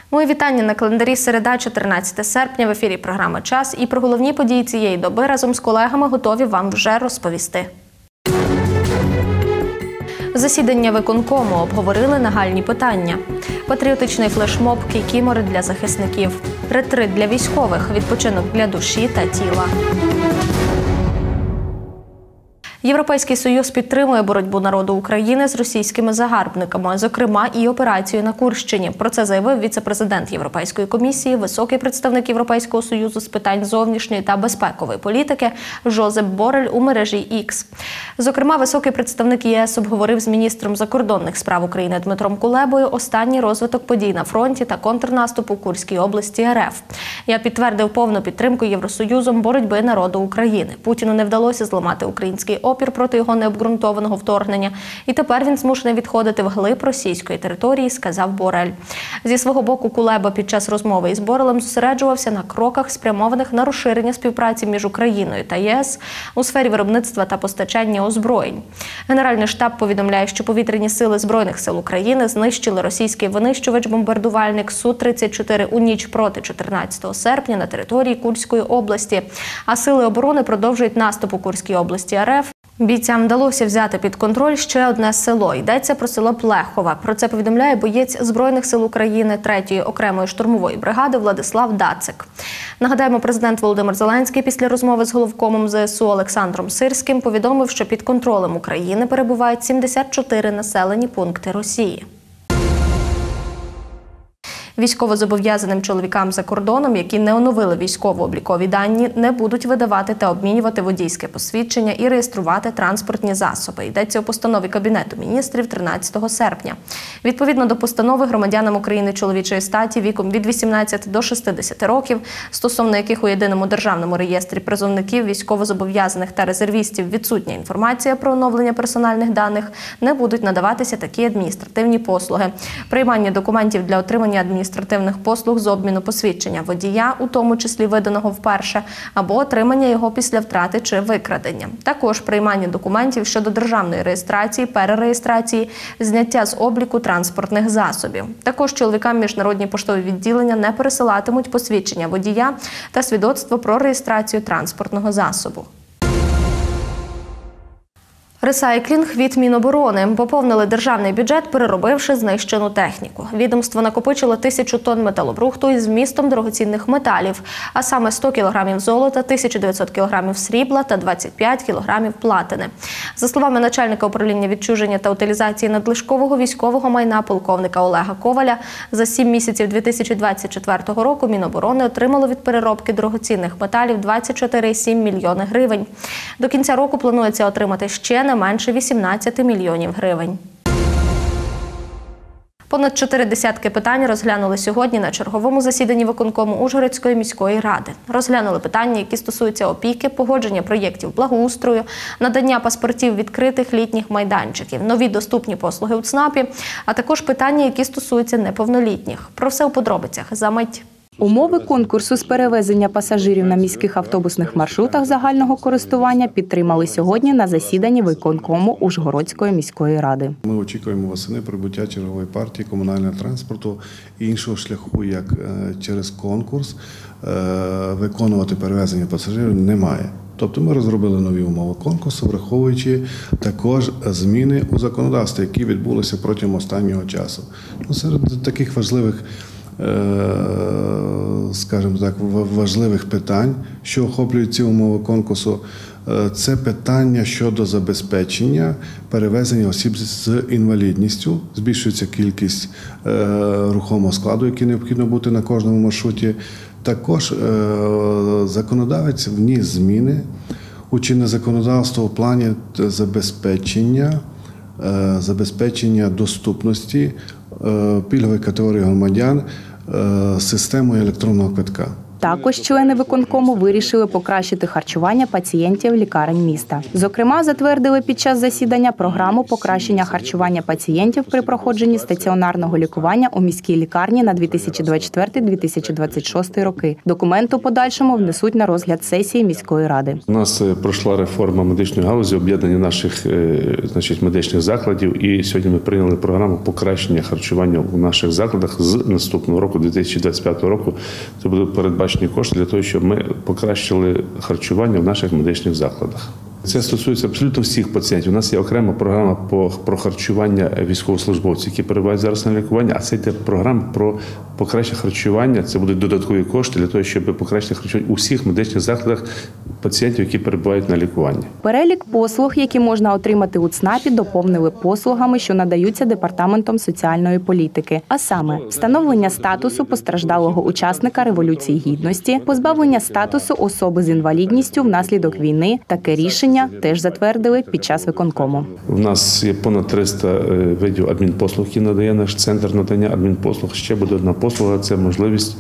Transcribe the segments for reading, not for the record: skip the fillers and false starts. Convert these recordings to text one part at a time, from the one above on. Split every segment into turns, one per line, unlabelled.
Мої вітання на календарі середа, 14 серпня. В ефірі програма «Час». І про головні події цієї доби разом з колегами готові вам вже розповісти. Засідання виконкому, обговорили нагальні питання. Патріотичний флешмоб «Кікімори» для захисників. Ретрит для військових, відпочинок для душі та тіла. Європейський Союз підтримує боротьбу народу України з російськими загарбниками, зокрема і операцію на Курщині. Про це заявив віце-президент Європейської комісії, високий представник Європейського Союзу з питань зовнішньої та безпекової політики Жозеп Борель у мережі X. Зокрема, високий представник ЄС обговорив з міністром закордонних справ України Дмитром Кулебою останній розвиток подій на фронті та контрнаступ у Курській області РФ. Я підтвердив повну підтримку Євросоюзом боротьби народу України. Путіну не вдалося зламати український опір проти його необґрунтованого вторгнення. І тепер він змушений відходити вглиб російської території, сказав Борель. Зі свого боку, Кулеба під час розмови із Борелем зосереджувався на кроках, спрямованих на розширення співпраці між Україною та ЄС у сфері виробництва та постачання озброєнь. Генеральний штаб повідомляє, що повітряні сили Збройних сил України знищили російський винищувач-бомбардувальник Су-34 у ніч проти 14 серпня на території Курської області. А сили оборони продовжують наступ у Курській області РФ. Бійцям вдалося взяти під контроль ще одне село. Йдеться про село Плехове. Про це повідомляє боєць Збройних сил України 3-ї окремої штурмової бригади Владислав Дацик. Нагадаємо, президент Володимир Зеленський після розмови з головкомом ЗСУ Олександром Сирським повідомив, що під контролем України перебувають 74 населені пункти Росії. Військовозобов'язаним чоловікам за кордоном, які не оновили військово-облікові дані, не будуть видавати та обмінювати водійське посвідчення і реєструвати транспортні засоби. Йдеться у постанові Кабінету міністрів 13 серпня. Відповідно до постанови, громадянам України чоловічої статі віком від 18 до 60 років, стосовно яких у Єдиному державному реєстрі призовників, військовозобов'язаних та резервістів відсутня інформація про оновлення персональних даних, не будуть надаватися такі адміністративні послуги. Приймання документів для отримання адміністративних послуг з обміну посвідчення водія, у тому числі виданого вперше, або отримання його після втрати чи викрадення. Також приймання документів щодо державної реєстрації, перереєстрації, зняття з обліку транспортних засобів. Також чоловікам міжнародні поштові відділення не пересилатимуть посвідчення водія та свідоцтво про реєстрацію транспортного засобу. Ресайклінг від Міноборони. Поповнили державний бюджет, переробивши знищену техніку. Відомство накопичило 1000 тонн металобрухту із вмістом дорогоцінних металів, а саме 100 кг золота, 1900 кг срібла та 25 кг платини. За словами начальника управління відчуження та утилізації надлишкового військового майна полковника Олега Коваля, за 7 місяців 2024 року Міноборони отримало від переробки дорогоцінних металів 24,7 мільйони гривень. До кінця року планується отримати ще не менше 18 мільйонів гривень. Понад 4 десятки питань розглянули сьогодні на черговому засіданні виконкому Ужгородської міської ради. Розглянули питання, які стосуються опіки, погодження проєктів благоустрою, надання паспортів відкритих літніх майданчиків, нові доступні послуги у ЦНАПі, а також питання, які стосуються неповнолітніх. Про все у подробицях за мить.
Умови конкурсу з перевезення пасажирів на міських автобусних маршрутах загального користування підтримали сьогодні на засіданні виконкому Ужгородської міської ради.
Ми очікуємо восени прибуття чергової партії комунального транспорту і іншого шляху, як через конкурс, виконувати перевезення пасажирів немає. Тобто ми розробили нові умови конкурсу, враховуючи також зміни у законодавстві, які відбулися протягом останнього часу. Серед таких важливих, скажімо так, важливих питань, що охоплюють ці умови конкурсу, це питання щодо забезпечення перевезення осіб з інвалідністю. Збільшується кількість рухомого складу, який необхідно бути на кожному маршруті. Також законодавець вніс зміни у чинне законодавство у плані забезпечення доступності пільгової категорії громадян системою електронного квитка.
Також члени виконкому вирішили покращити харчування пацієнтів лікарень міста. Зокрема, затвердили під час засідання програму покращення харчування пацієнтів при проходженні стаціонарного лікування у міській лікарні на 2024-2026 роки. Документ у подальшому внесуть на розгляд сесії міської ради.
У нас пройшла реформа медичної галузі, об'єднання наших медичних закладів, і сьогодні ми прийняли програму покращення харчування у наших закладах з наступного року, 2025 року. Це будуть передбачені кошти для того, щоб ми покращили харчування в наших медичних закладах. Це стосується абсолютно всіх пацієнтів. У нас є окрема програма про харчування військовослужбовців, які перебувають зараз на лікуванні, а це йде програма про покращення харчування. Це будуть додаткові кошти для того, щоб покращити харчування у всіх медичних закладах пацієнтів, які перебувають на лікуванні.
Перелік послуг, які можна отримати у ЦНАПі, доповнили послугами, що надаються Департаментом соціальної політики. А саме, встановлення статусу постраждалого учасника Революції Гідності, позбавлення статусу особи з інвалідністю внаслідок війни. Таке рішення теж затвердили під час виконкому.
У нас є понад 300 видів адмінпослуг, які надає наш центр надання адмінпослуг. Ще буде одна послуга – це можливість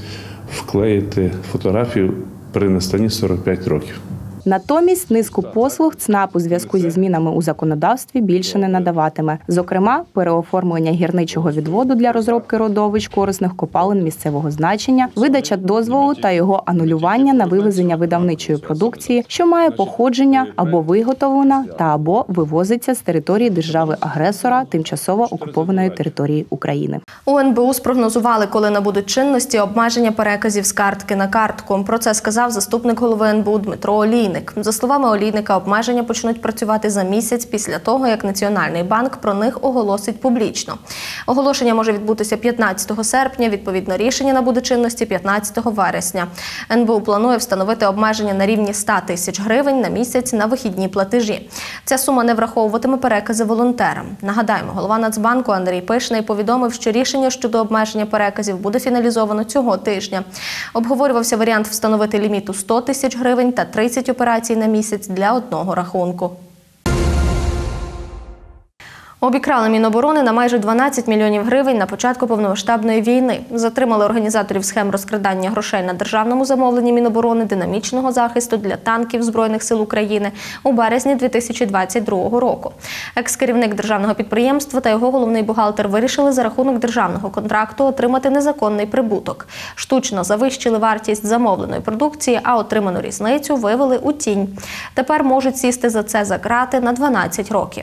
вклеїти фотографію при настанні 45 років.
Натомість низку послуг ЦНАП у зв'язку зі змінами у законодавстві більше не надаватиме. Зокрема, переоформлення гірничого відводу для розробки родовищ корисних копалин місцевого значення, видача дозволу та його анулювання на вивезення видавничої продукції, що має походження або виготовлена та або вивозиться з території держави-агресора тимчасово окупованої території України.
У НБУ спрогнозували, коли набудуть чинності обмеження переказів з картки на картку. Про це сказав заступник голови НБУ Дмитро Олійник. За словами Олійника, обмеження почнуть працювати за місяць після того, як Національний банк про них оголосить публічно. Оголошення може відбутися 15 серпня, відповідно рішення набуде чинності 15 вересня. НБУ планує встановити обмеження на рівні 100 тисяч гривень на місяць на вихідні платежі. Ця сума не враховуватиме перекази волонтерам. Нагадаємо, голова Нацбанку Андрій Пишний повідомив, що рішення щодо обмеження переказів буде фіналізовано цього тижня. Обговорювався варіант встановити ліміт у 100 тисяч гривень та 30 операцій на місяць для одного рахунку. Обікрали Міноборони на майже 12 мільйонів гривень на початку повномасштабної війни. Затримали організаторів схем розкрадання грошей на державному замовленні Міноборони динамічного захисту для танків Збройних сил України у березні 2022 року. Екс-керівник державного підприємства та його головний бухгалтер вирішили за рахунок державного контракту отримати незаконний прибуток. Штучно завищили вартість замовленої продукції, а отриману різницю вивели у тінь. Тепер можуть сісти за це за ґрати на 12 років.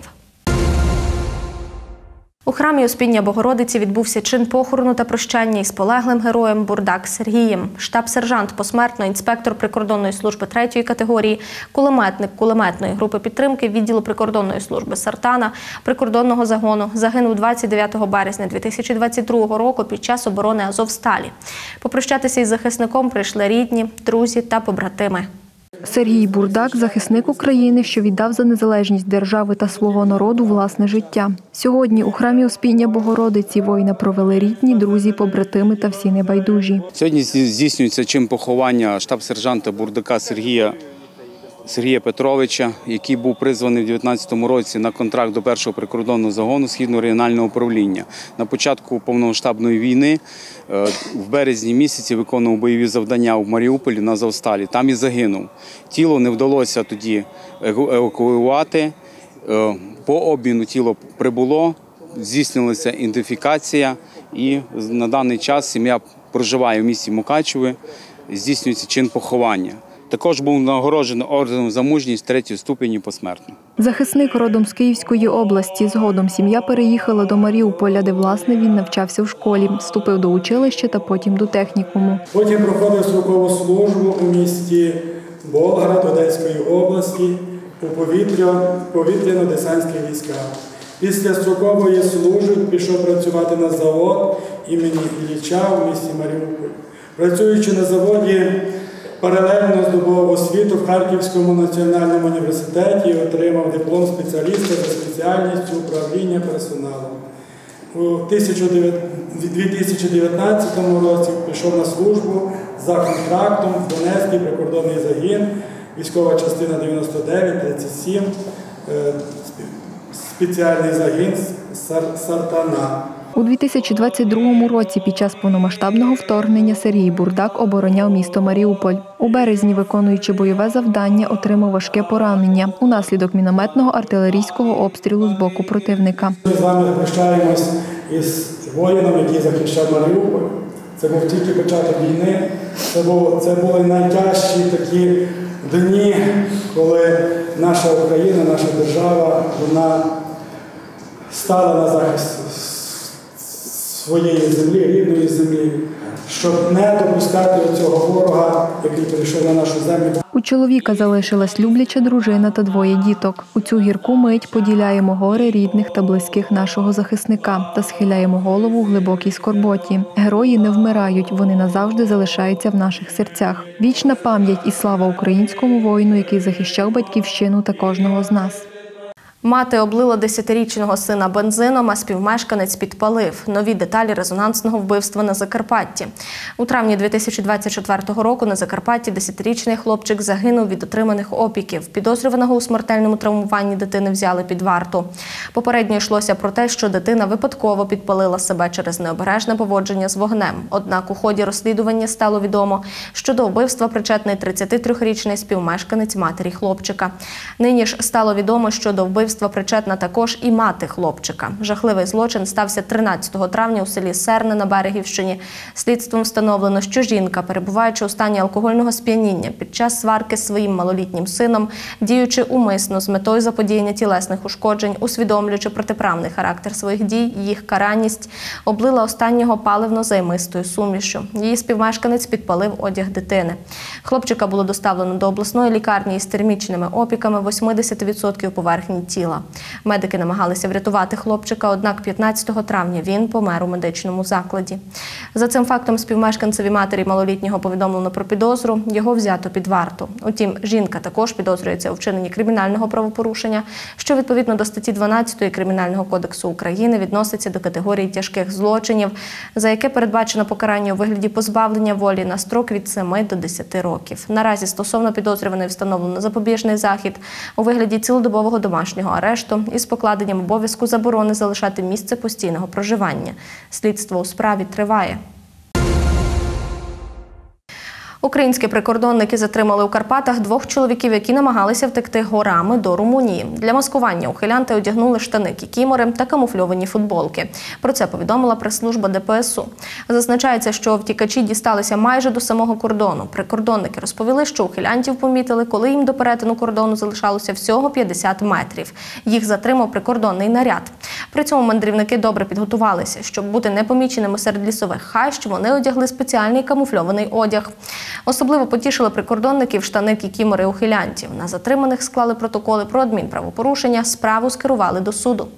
У храмі Успіння Богородиці відбувся чин похорону та прощання із полеглим героєм Бурдак Сергієм. Штаб-сержант посмертно, інспектор прикордонної служби 3-ї категорії, кулеметник кулеметної групи підтримки відділу прикордонної служби Сартана прикордонного загону загинув 29 березня 2022 року під час оборони Азовсталі. Попрощатися із захисником прийшли рідні, друзі та побратими.
Сергій Бурдак – захисник України, що віддав за незалежність держави та свого народу власне життя. Сьогодні у храмі Успіння Богородиці воїна провели рідні, друзі, побратими та всі небайдужі.
Сьогодні здійснюється чин поховання штаб-сержанта Бурдака Сергія Петровича, який був призваний в 2019 році на контракт до 1-го прикордонного загону Східного регіонального управління. На початку повномасштабної війни в березні місяці виконував бойові завдання в Маріуполі на Азовсталі. Там і загинув. Тіло не вдалося тоді евакуювати. По обміну тіло прибуло, здійснилася ідентифікація і на даний час сім'я проживає в місті Мукачеве, здійснюється чин поховання. Також був нагороджений орденом за мужність 3-ї ступені посмертно.
Захисник родом з Київської області. Згодом сім'я переїхала до Маріуполя, де, власне, він навчався в школі. Вступив до училища та потім до технікуму.
Потім проходив строкову службу у місті Болград Одеської області у повітряно-десантських військах. Після строкової служби пішов працювати на завод імені Ілліча в місті Маріуполь. Працюючи на заводі, паралельно здобув освіту в Харківському національному університеті і отримав диплом спеціаліста за спеціальністю управління персоналом. У 2019 році пішов на службу за контрактом в Донецький прикордонний загін, військова частина 99-37, спеціальний загін Сартана.
У 2022 році під час повномасштабного вторгнення Сергій Бурдак обороняв місто Маріуполь. У березні, виконуючи бойове завдання, отримав важке поранення унаслідок мінометного артилерійського обстрілу з боку противника.
Ми з вами прощаємось із воїном, який захищав Маріуполь. Це був тільки початок війни. Це були найтяжчі такі дні, коли наша Україна, наша держава, вона стала на захист своєї землі, рідної землі, щоб не допускати цього ворога, який прийшов на нашу землю.
У чоловіка залишилась любляча дружина та 2 діток. У цю гірку мить поділяємо горе рідних та близьких нашого захисника та схиляємо голову в глибокій скорботі. Герої не вмирають, вони назавжди залишаються в наших серцях. Вічна пам'ять і слава українському воїну, який захищав батьківщину та кожного з нас.
Мати облила 10-річного сина бензином, а співмешканець підпалив. Нові деталі резонансного вбивства на Закарпатті. У травні 2024 року на Закарпатті 10-річний хлопчик загинув від отриманих опіків. Підозрюваного у смертельному травмуванні дитини взяли під варту. Попередньо йшлося про те, що дитина випадково підпалила себе через необережне поводження з вогнем. Однак у ході розслідування стало відомо, що до вбивства причетний 33-річний співмешканець матері хлопчика. Нині ж стало відомо, що до вбивства причетна також і мати хлопчика. Жахливий злочин стався 13 травня у селі Серне на Берегівщині. Слідством встановлено, що жінка, перебуваючи у стані алкогольного сп'яніння під час сварки з своїм малолітнім сином, діючи умисно з метою заподіяння тілесних ушкоджень, усвідомлюючи протиправний характер своїх дій, їх каральність, облила останнього паливно-займистою сумішю. Її співмешканець підпалив одяг дитини. Хлопчика було доставлено до обласної лікарні із термічними опіками 80% поверхні тіла. Медики намагалися врятувати хлопчика, однак 15 травня він помер у медичному закладі. За цим фактом співмешканцеві матері малолітнього повідомлено про підозру, його взято під варту. Утім, жінка також підозрюється у вчиненні кримінального правопорушення, що відповідно до статті 12 Кримінального кодексу України відноситься до категорії тяжких злочинів, за яке передбачено покарання у вигляді позбавлення волі на строк від 7 до 10 років. Наразі стосовно підозрюваної встановлено запобіжний захід у вигляді цілодобового домашнього арешту із покладенням обов'язку заборони залишати місце постійного проживання. Слідство у справі триває. Українські прикордонники затримали у Карпатах 2 чоловіків, які намагалися втекти горами до Румунії. Для маскування ухилянти одягнули штани-кікімори та камуфльовані футболки. Про це повідомила прес-служба ДПСУ. Зазначається, що втікачі дісталися майже до самого кордону. Прикордонники розповіли, що ухилянтів помітили, коли їм до перетину кордону залишалося всього 50 метрів. Їх затримав прикордонний наряд. При цьому мандрівники добре підготувалися. Щоб бути непоміченими серед лісових хащ, вони одягли спеціальний камуфльований одяг. Особливо потішили прикордонників штани-кікімори ухилянтів. На затриманих склали протоколи про адмінправопорушення, справу скерували до суду.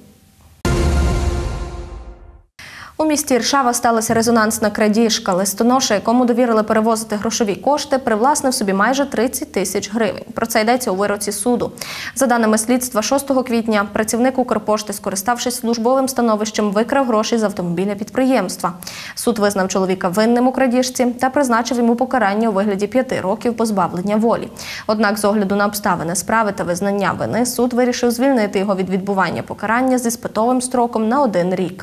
У місті Іршава сталася резонансна крадіжка. Листоноша, якому довірили перевозити грошові кошти, привласнив собі майже 30 тисяч гривень. Про це йдеться у вироці суду. За даними слідства, 6 квітня працівник Укрпошти, скориставшись службовим становищем, викрав гроші з автомобіля підприємства. Суд визнав чоловіка винним у крадіжці та призначив йому покарання у вигляді 5 років позбавлення волі. Однак, з огляду на обставини справи та визнання вини, суд вирішив звільнити його від відбування покарання з іспитовим строком на 1 рік.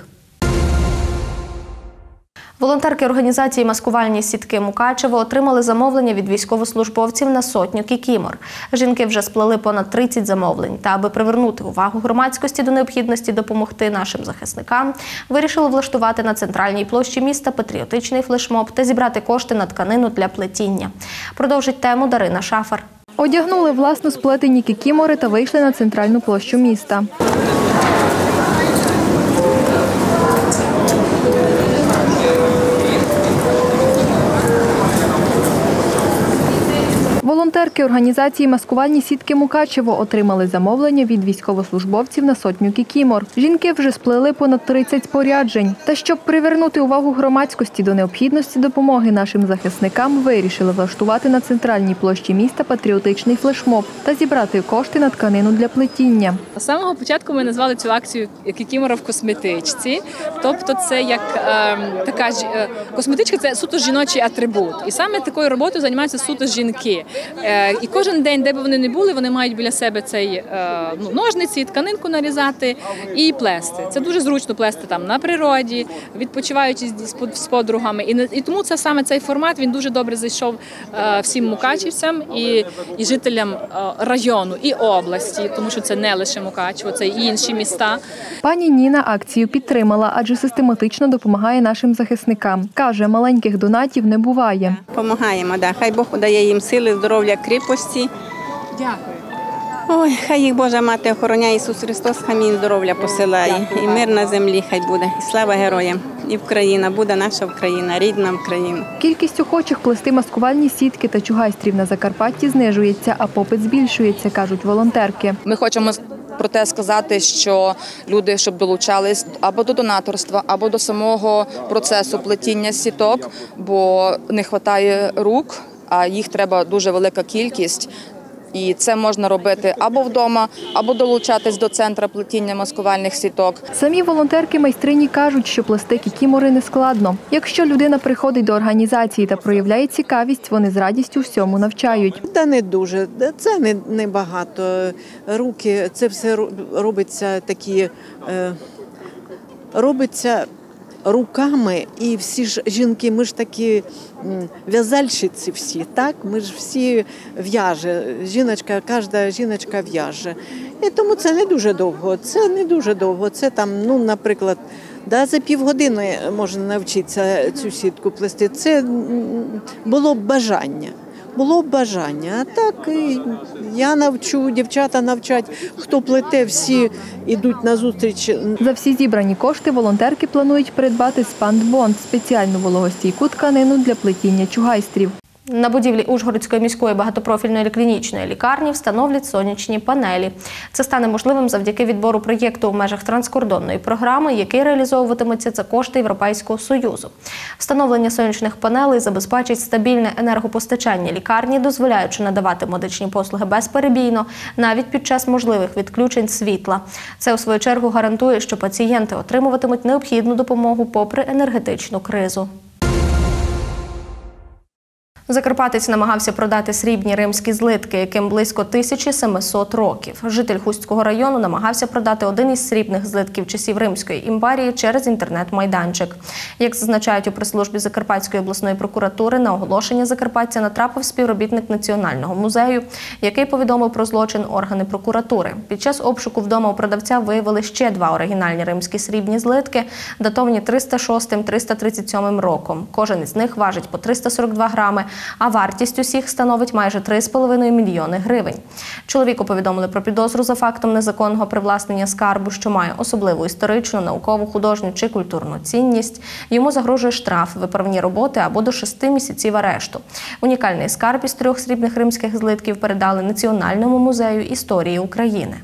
Волонтерки організації «Маскувальні сітки Мукачево» отримали замовлення від військовослужбовців на 100 кікімор. Жінки вже сплели понад 30 замовлень. Та аби привернути увагу громадськості до необхідності допомогти нашим захисникам, вирішили влаштувати на центральній площі міста патріотичний флешмоб та зібрати кошти на тканину для плетіння. Продовжить тему Дарина Шафар.
Одягнули власно сплетені кікімори та вийшли на центральну площу міста. Волонтерки організації «Маскувальні сітки Мукачево» отримали замовлення від військовослужбовців на 100 кікімор. Жінки вже сплели понад 30 споряджень. Та щоб привернути увагу громадськості до необхідності допомоги нашим захисникам, вирішили влаштувати на центральній площі міста патріотичний флешмоб та зібрати кошти на тканину для плетіння.
З самого початку ми назвали цю акцію «Кікімора в косметичці». Тобто це як така косметичка – це суто жіночий атрибут. І саме такою роботою займаються суто жінки. І кожен день, де б вони не були, вони мають біля себе цей ножниці, тканинку нарізати і плести. Це дуже зручно плести там на природі, відпочиваючи з подругами. І тому це саме цей формат, він дуже добре зайшов всім мукачівцям і жителям району, і області, тому що це не лише Мукачево, це і інші міста.
Пані Ніна акцію підтримала, адже систематично допомагає нашим захисникам. Каже, маленьких донатів не буває.
Помагаємо, да. Хай Бог дає їм сили, здоров'я, кріпості.
Дякую.
Ой, хай їх Божа Мати охороняє, Ісус Христос, хай їм здоров'я посилає. І мир на землі хай буде. І слава героям. І Україна, буде наша Україна, рідна Україна.
Кількість охочих плести маскувальні сітки та чугайстрів на Закарпатті знижується, а попит збільшується, кажуть волонтерки.
Ми хочемо про те сказати, що люди, щоб долучались або до донаторства, або до самого процесу плетіння сіток, бо не вистачає рук, а їх треба дуже велика кількість. І це можна робити або вдома, або долучатись до центру плетіння маскувальних сіток.
Самі волонтерки-майстрині кажуть, що плести кікімори не складно. Якщо людина приходить до організації та проявляє цікавість, вони з радістю всьому навчають.
Та не дуже, це не багато. Руки, це все робиться такі, робиться руками, і всі ж жінки, ми ж такі в'язальщиці всі, так? Ми ж всі в'яже, кожна жіночка в'яже. І тому це не дуже довго, це там, ну, наприклад, за півгодини можна навчитися цю сітку плести, це було б бажання. А так я навчу, дівчата навчать, хто плете, всі йдуть на зустріч.
За всі зібрані кошти волонтерки планують придбати спандбонд – спеціальну вологостійку тканину для плетіння чугайстрів.
На будівлі Ужгородської міської багатопрофільної клінічної лікарні встановлять сонячні панелі. Це стане можливим завдяки відбору проєкту в межах транскордонної програми, який реалізовуватиметься за кошти Європейського Союзу. Встановлення сонячних панелей забезпечить стабільне енергопостачання лікарні, дозволяючи надавати медичні послуги безперебійно, навіть під час можливих відключень світла. Це, у свою чергу, гарантує, що пацієнти отримуватимуть необхідну допомогу попри енергетичну кризу. Закарпатець намагався продати срібні римські злитки, яким близько 1700 років. Житель Хустського району намагався продати один із срібних злитків часів Римської імперії через інтернет-майданчик. Як зазначають у прес-службі Закарпатської обласної прокуратури, на оголошення закарпатця натрапив співробітник Національного музею, який повідомив про злочин органи прокуратури. Під час обшуку вдома у продавця виявили ще два оригінальні римські срібні злитки, датовані 306-337 роком. Кожен із них важить по 342 грами, а вартість усіх становить майже 3,5 мільйони гривень. Чоловіку повідомили про підозру за фактом незаконного привласнення скарбу, що має особливу історичну, наукову, художню чи культурну цінність. Йому загрожує штраф, виправні роботи або до 6 місяців арешту. Унікальний скарб із 3 срібних римських злитків передали Національному музею історії України.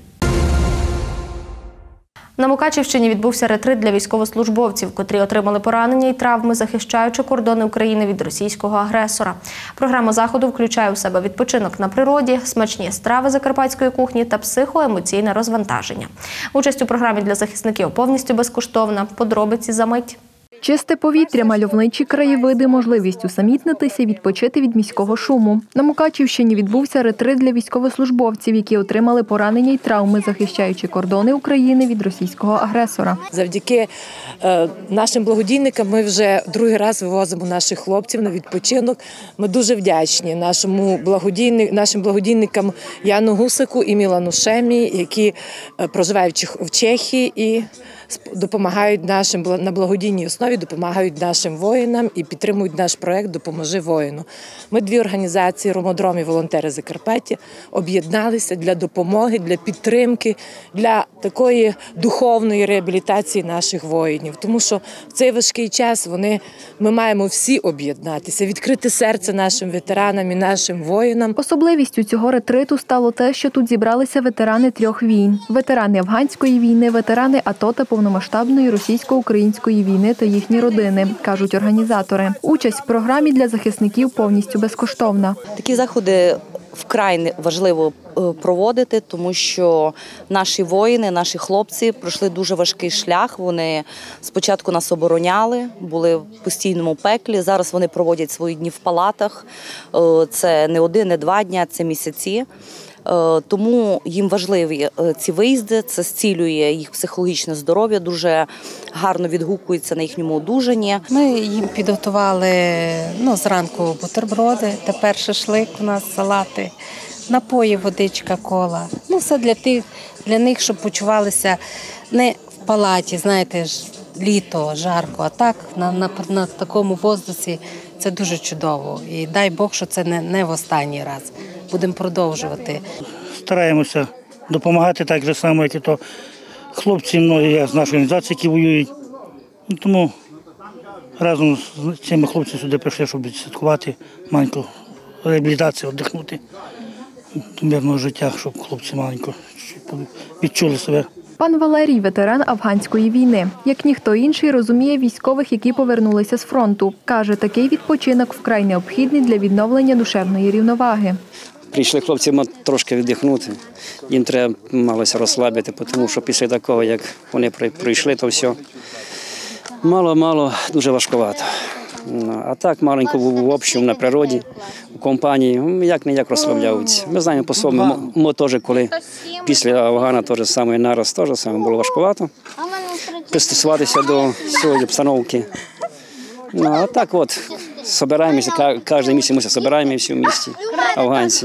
На Мукачівщині відбувся ретрит для військовослужбовців, котрі отримали поранення і травми, захищаючи кордони України від російського агресора. Програма заходу включає у себе відпочинок на природі, смачні страви закарпатської кухні та психоемоційне розвантаження. Участь у програмі для захисників повністю безкоштовна. Подробиці за мить.
Чисте повітря, мальовничі краєвиди, можливість усамітнитися, відпочити від міського шуму. На Мукачівщині відбувся ретрит для військовослужбовців, які отримали поранення й травми, захищаючи кордони України від російського агресора.
Завдяки нашим благодійникам ми вже другий раз вивозимо наших хлопців на відпочинок. Ми дуже вдячні нашим благодійникам Яну Гусику і Мілану Шемі, які проживають в Чехії і допомагають на благодійній основі, допомагають нашим воїнам і підтримують наш проект «Допоможи воїну». Ми дві організації «Ромодром» і «Волонтери Закарпаття» об'єдналися для допомоги, для підтримки, для такої духовної реабілітації наших воїнів. Тому що в цей важкий час ми маємо всі об'єднатися, відкрити серце нашим ветеранам і нашим воїнам.
Особливістю цього ретриту стало те, що тут зібралися ветерани 3 війн. Ветерани Афганської війни, ветерани АТО та повномасштабної російсько-української війни та їхні родини, кажуть організатори. Участь в програмі для захисників повністю безкоштовна.
Такі заходи вкрай важливо проводити, тому що наші воїни, наші хлопці пройшли дуже важкий шлях. Вони спочатку нас обороняли, були в постійному пеклі. Зараз вони проводять свої дні в палатах. Це не 1, не 2 дні, це місяці. Тому їм важливі ці виїзди, це зцілює їх психологічне здоров'я, дуже гарно відгукується на їхньому одужанні.
Ми їм підготували зранку бутерброди, тепер шашлик у нас, салати, напої, водичка, кола. Все для них, щоб почувалися не в палаті, знаєте, літо, жарко, а так на такому воздусі це дуже чудово. І дай Бог, що це не в останній раз. Будемо продовжувати.
Стараємося допомагати так же само, як і то хлопці многі з нашої організації, які воюють. Тому разом з цими хлопцями сюди прийшли, щоб відсвяткувати маленьку реабілітацію, віддихнути до мирного життя, щоб хлопці маленько відчули себе.
Пан Валерій – ветеран афганської війни. Як ніхто інший, розуміє військових, які повернулися з фронту. Каже, такий відпочинок вкрай необхідний для відновлення душевної рівноваги.
Прийшли хлопці трошки віддихнути, їм треба малося розслабити, тому що після такого, як вони пройшли, то все мало-мало, дуже важкувато. А так маленько в общому, на природі, у компанії, як-не-як розслабляються. Ми знаємо по собі, ми теж, коли після Афгана теж саме нараз, теж саме було важкувато пристосуватися до цієї обстановки. А так от, збираємося, кожен місяць ми збираємося в місті, афганці.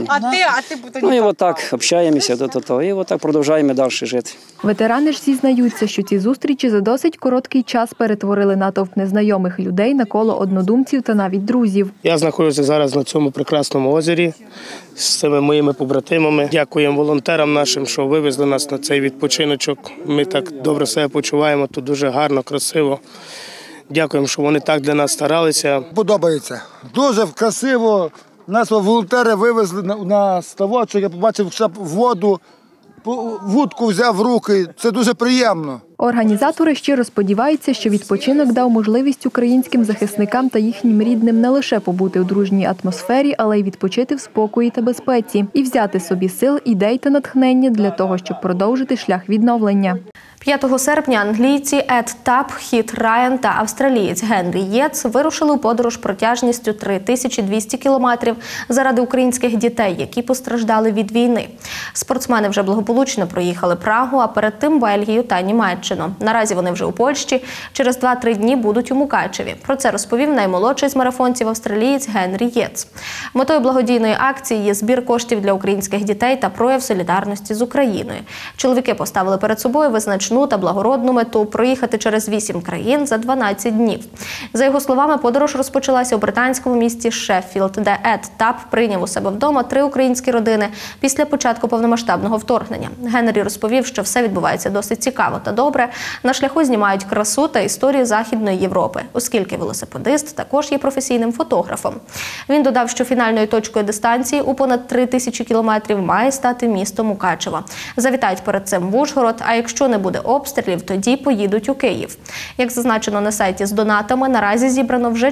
І отак общаємося, і отак продовжуємо далі жити.
Ветерани ж зізнаються, що ці зустрічі за досить короткий час перетворили натовп незнайомих людей на коло однодумців та навіть друзів.
Я знаходжуся зараз на цьому прекрасному озері з цими моїми побратимами. Дякуємо волонтерам нашим, що вивезли нас на цей відпочиночок. Ми так добре себе почуваємо, тут дуже гарно, красиво. Дякуємо, що вони так для нас старалися.
Подобається. Дуже красиво. Нас волонтери вивезли на ставочок, я побачив воду, вудку взяв в руки. Це дуже приємно.
Організатори щиро сподіваються, що відпочинок дав можливість українським захисникам та їхнім рідним не лише побути у дружній атмосфері, але й відпочити в спокої та безпеці. І взяти собі сил, ідей та натхнення для того, щоб продовжити шлях відновлення.
5 серпня англійці Ед Тап, Хіт Райан та австралієць Генрі Єц вирушили у подорож протяжністю 3200 кілометрів заради українських дітей, які постраждали від війни. Спортсмени вже благополучно проїхали Прагу, а перед тим Бельгію та Німеччину. Наразі вони вже у Польщі, через 2-3 дні будуть у Мукачеві. Про це розповів наймолодший з марафонців австралієць Генрі Єц. Метою благодійної акції є збір коштів для українських дітей та прояв солідарності з Україною. Чоловіки поставили перед собою визначну та благородну мету – проїхати через 8 країн за 12 днів. За його словами, подорож розпочалася у британському місті Шеффілд, де Ед Тап прийняв у себе вдома 3 українські родини після початку повномасштабного вторгнення. Генрі розповів, що все відбувається досить цікаво та добре. На шляху знімають красу та історію Західної Європи, оскільки велосипедист також є професійним фотографом. Він додав, що фінальною точкою дистанції у понад 3000 кілометрів має стати місто Мукачево. Завітають перед цим в Ужгород, а якщо не буде обстрілів, тоді поїдуть у Київ. Як зазначено на сайті з донатами, наразі зібрано вже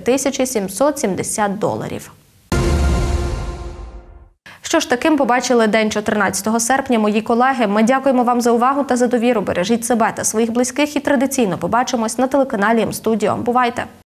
$4770. Що ж, таким побачили день 14 серпня мої колеги. Ми дякуємо вам за увагу та за довіру. Бережіть себе та своїх близьких і традиційно побачимось на телеканалі М-студіо. Бувайте!